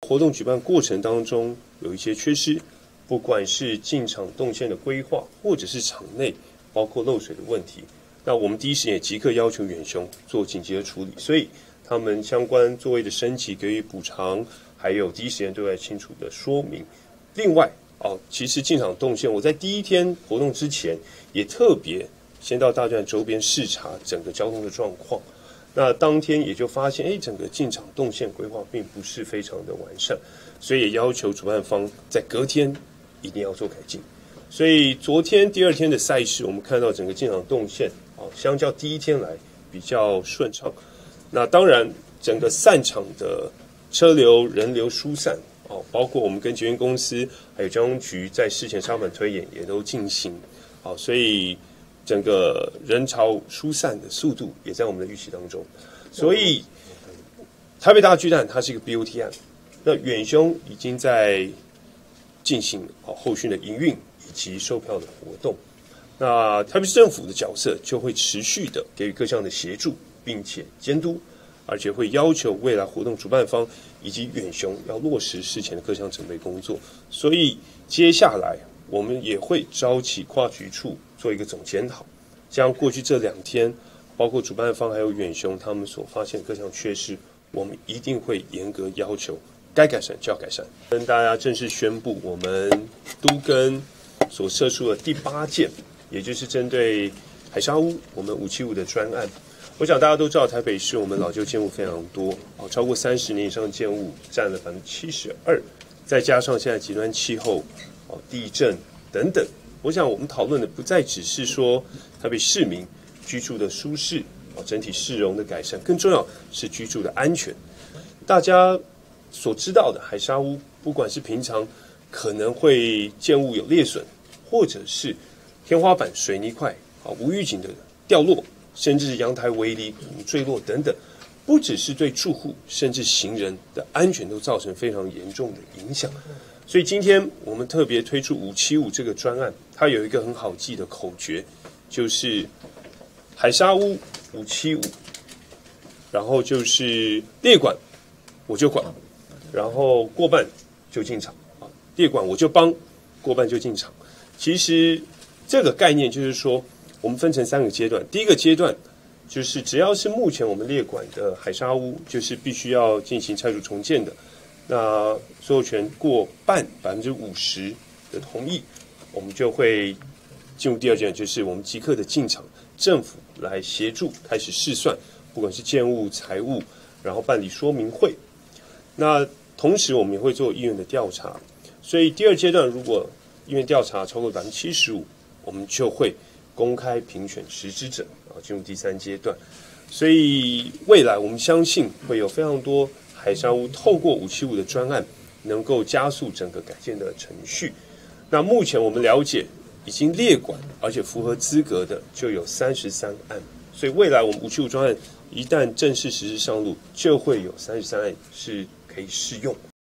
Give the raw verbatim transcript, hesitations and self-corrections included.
活动举办过程当中有一些缺失，不管是进场动线的规划，或者是场内包括漏水的问题，那我们第一时间也即刻要求远雄做紧急的处理，所以他们相关座位的升级给予补偿，还有第一时间对外清楚的说明。另外哦，其实进场动线，我在第一天活动之前也特别先到大巨蛋周边视察整个交通的状况。那当天也就发现，哎，整个进场动线规划并不是非常的完善，所以也要求主办方在隔天一定要做改进。所以昨天第二天的赛事，我们看到整个进场动线啊，相较第一天来比较顺畅。那当然，整个散场的车流人流疏散哦，包括我们跟捷运公司还有交通局在事前沙盘推演也都进行好，所以整个人潮疏散的速度也在我们的预期当中。所以台北大巨蛋它是一个 B O T 案，那远雄已经在进行好后续的营运以及售票的活动。那台北市政府的角色就会持续的给予各项的协助，并且监督，而且会要求未来活动主办方以及远雄要落实事前的各项准备工作。所以接下来我们也会召集跨局处做一个总检讨，将过去这两天包括主办方还有远雄他们所发现各项缺失，我们一定会严格要求该改善就要改善。跟大家正式宣布，我们都更所设出的第八件，也就是针对海沙屋我们五七五的专案。我想大家都知道，台北市我们老旧建物非常多，哦，超过三十年以上的建物占了百分之七十二，再加上现在极端气候、哦地震等等，我想我们讨论的不再只是说台北市民居住的舒适、哦整体市容的改善，更重要是居住的安全。大家所知道的海沙屋，不管是平常可能会建物有裂损，或者是天花板水泥块啊无预警的掉落，甚至是阳台围篱坠落等等，不只是对住户甚至行人的安全都造成非常严重的影响。所以今天我们特别推出五七五这个专案，它有一个很好记的口诀，就是海沙屋五七五，然后就是列管我就管，然后过半就进场啊，列管我就帮，过半就进场。其实这个概念就是说，我们分成三个阶段。第一个阶段就是只要是目前我们列管的海沙屋，就是必须要进行拆除重建的，那所有权过半百分之五十的同意，我们就会进入第二阶段，就是我们即刻的进场，政府来协助开始试算，不管是建物、财务，然后办理说明会。那同时我们也会做意愿的调查，所以第二阶段如果意愿调查超过百分之七十五，我们就会公开评选实质者，然后进入第三阶段。所以未来我们相信会有非常多海沙屋透过五七五的专案，能够加速整个改建的程序。那目前我们了解已经列管而且符合资格的就有三十三案，所以未来我们五七五专案一旦正式实施上路，就会有三十三案是可以适用。